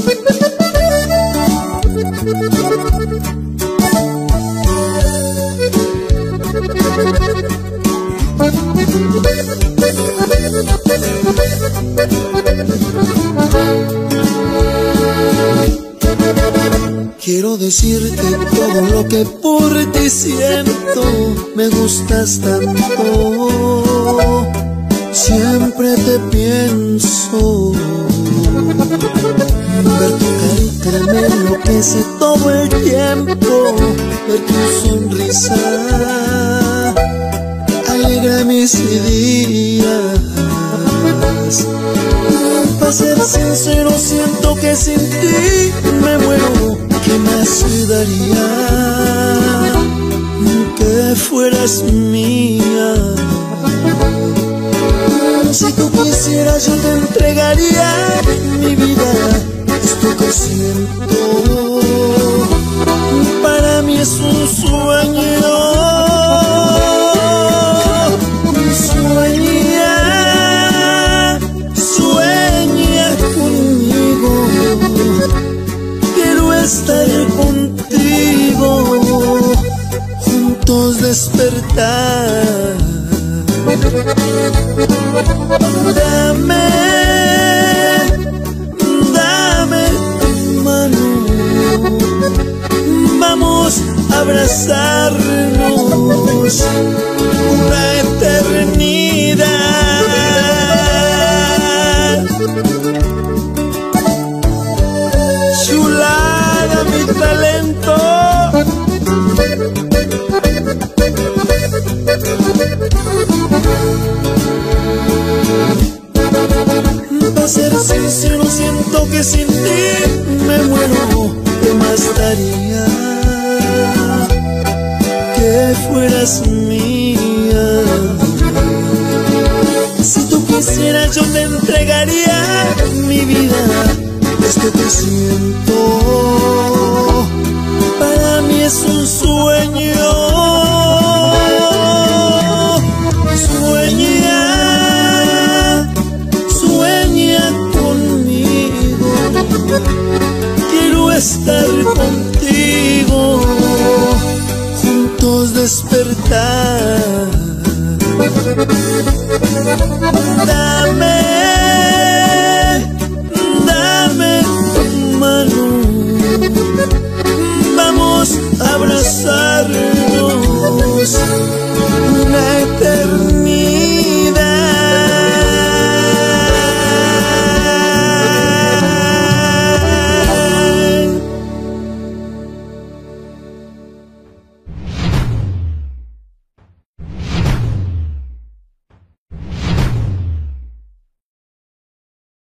Quiero decirte todo lo que por ti siento, me gustas tanto, siempre te pienso. Ver tu carita me enloquece todo el tiempo, ver tu sonrisa alegra mis días. Para ser sincero, siento que sin ti me muero. ¿Qué más daría que fueras mía? Si tú quisieras yo te entregaría mi vida. Esto que siento para mí es un sueño. Sueña conmigo. Quiero estar contigo, juntos despertar. Dame tu mano, vamos a abrazarnos una eternidad. Chulada, mi talento. Para ser sincero, siento que sin ti me muero. ¿Qué más daría que fueras mía? Si tú quisieras yo te entregaría mi vida. Esto que siento para mí es un sueño. Sueña conmigo. Quiero estar contigo, juntos despertar.